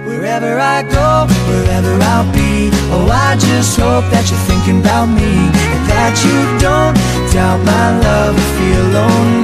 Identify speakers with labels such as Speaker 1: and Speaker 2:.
Speaker 1: Wherever I go, wherever I'll be, oh, I just hope that you're thinking about me, and that you don't doubt my love or feel lonely.